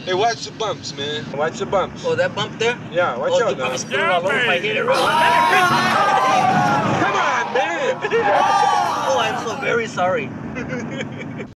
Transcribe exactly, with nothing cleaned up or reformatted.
Hey, watch the bumps, man. Watch the bumps. Oh, that bump there? Yeah, watch oh, out you now. probably screw it all over if I hit it wrong. Come on, man. Oh, I'm so very sorry.